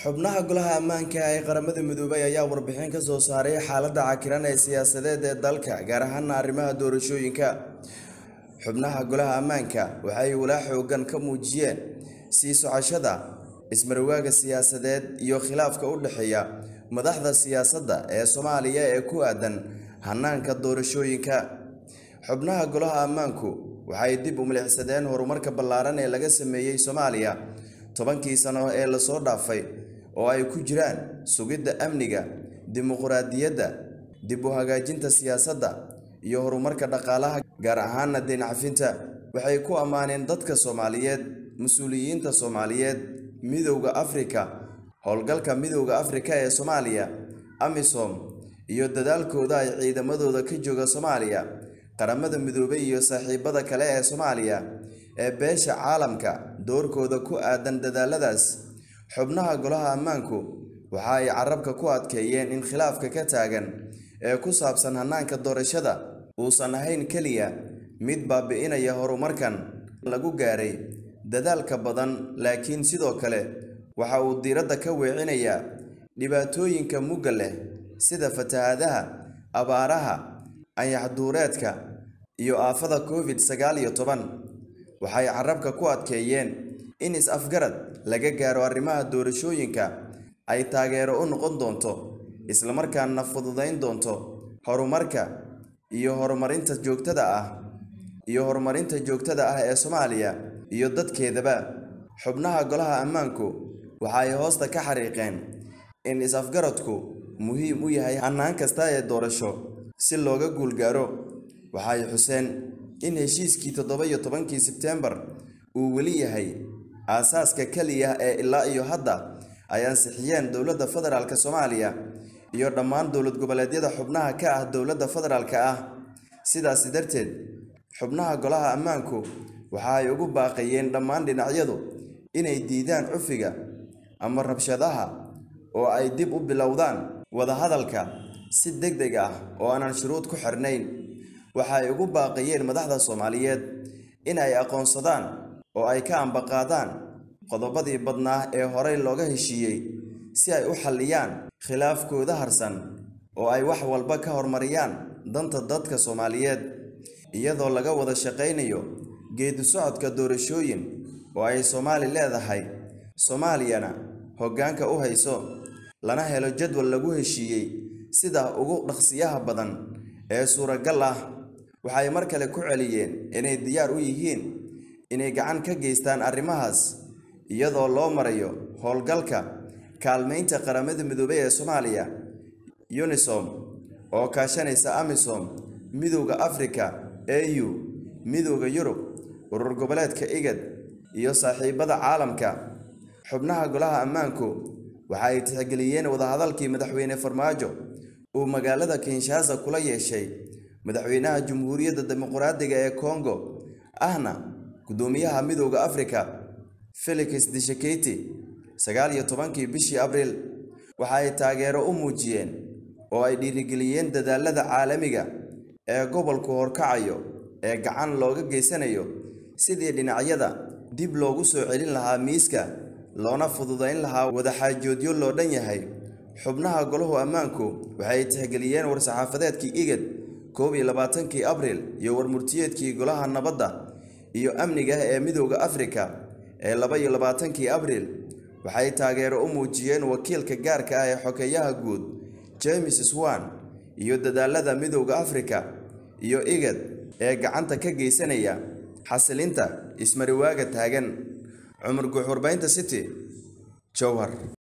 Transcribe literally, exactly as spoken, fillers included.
xubnaha golaha ammaanka ee qaramada midoobay ayaa warbixin ka soo saaray xaaladda cakiran ee siyaasadeed ee dalka gaar ahaan arrimaha doorashooyinka. xubnaha golaha ammaanka waxay walaac xoogan ka muujiyeen sii socoshada ismarwaaga siyaasadeed iyo khilaafka u dhaxeeya madaxda siyaasadda ee Soomaaliya ee ku aadan hanaanka doorashooyinka. xubnaha golaha ammaanku waxay dib u milixsadeen horumarka ballaaran ee laga sameeyay Soomaaliya tobankii sano ee la soo dhaafay oo ay ku jiraan sugidda amniga, dimuqraadiyadda, dib u hagaajinta siyaasadda iyo horumarka dhaqaalaha gaar ahaan deyn cafinta. waxay ku ammaaneen dadka Soomaaliyeed, mas'uuliyiinta Soomaaliyeed, midowga Afrika, howlgalka midowga Afrika ee Soomaaliya, AMISOM iyo dadaalkooda ay ciidamadooda ka jooga Soomaaliya, qaramada midoobay iyo saaxiibada kale ee Soomaaliya ee beesha caalamka doorkooda ku aadan dadaaladaas. xubnaha golaha ammaanku waxa ay carabka ku adkeeyeen in khilaafka ka taagan ee ku saabsan hanaanka doorashada uusan ahayn kaliya mid baabi'inaya horumarkan lagu gaaray dadaalka badan, laakiin sidoo kale waxa uu diiradda ka weecinayaa dhibaatooyinka mugga leh sida fatahaadaha, abaaraha, ayax-duureedka iyo aafada covid sagaal iyo toban. waxay carabka ku adkeeyeen in is-afgarad laga gaaro arrimaha doorashooyinka ay taageero u noqon doonto isla markaana fududeyn doonto horumarka iyo horumarinta joogtada ah iyo horumarinta joogtada ah ee Soomaaliya iyo dadkeedaba. xubnaha golaha ammaanku waxay hoosta ka xariiqeen in is-afgaradku muhiim u yahay hanaan kasta ee doorasho si looga guulgaaro. waxay xuseen in heshiiskii toddoba iyo tobankii Sebtembar uu weli yahay aasaaska kaliya ee ilaa iyo hadda ay ansixiyeen dowladda federaalka Soomaaliya iyo dhammaan dowlad goboleedyada xubnaha ka ah dowladda federaalka ah. sidaas darteed xubnaha golaha ammaanku waxa ay ugu baaqayeen dhammaan dhinacyadu inay diidaan cufiga ama rabshadaha oo ay dib u bilowdaan wada hadalka si degdeg ah oo aan shuruud ku xirnayn. waxay ugu baaqayeen madaxda Soomaaliyeed in ay aqoonsadaan oo ay ka ambaqaadaan qodobadii badnaa ee horey looga heshiiyey si ay u xalliyaan khilaafkooda harsan oo ay wax walba ka hormariyaan danta dadka Soomaaliyeed iyadoo laga wada shaqeynayo geedi socodka doorashooyin oo ay Soomaali leedahay, Soomaaliyana hoggaanka u hayso, lana helo jadwal lagu heshiiyey sida ugu dhaqsiyaha badan ee suuragal ah. waxay mar kale ku celiyeen inay diyaar u yihiin inay gacan ka geystaan arrimahaas iyadoo loo marayo howlgalka kaalmeynta qaramada midoobay ee Soomaaliya, UNISOM oo kaashanaysa AMISOM, midowga Afrika, A U, midowga Yurub, urur goboleedka IGAD iyo saaxiibada caalamka. xubnaha golaha ammaanku waxay tixgeliyeen wadahadalkii madaxweyne Farmaajo uu magaalada Kinshasa kula yeeshay madaxweynaha Jamhuuriyadda Dimuqraadiga ee Congo ahna gudoomiyaha midowga Afrika Felix Tshisekedi sagaal iyo tobankii bishii Abriil. waxay taageero u muujiyeen oo ay dhiirigeliyeen dadaalada caalamiga ee gobolku horkacayo ee gacan looga geysanayo sidii dhinacyada dib loogu soo celin lahaa miiska loona fududeyn lahaa wada xaajoodyo loo dhan yahay. xubnaha golaha ammaanku waxay tixgeliyeen war-saxaafadeedkii IGAD koob iyo labaatankii Abriil iyo warmurtiyeedkii golaha nabadda iyo amniga ee midowga Afrika ee laba iyo labaatankii Abriil. waxay taageero u muujiyeen wakiilka gaarka ah ee xogeyaha guud James Swan iyo dadaalada midowga Afrika iyo IGAD ee gacanta ka geysanaya xasilinta ismariwaaga taagan. Cumar Guux, warbaahinta City, Jowhar.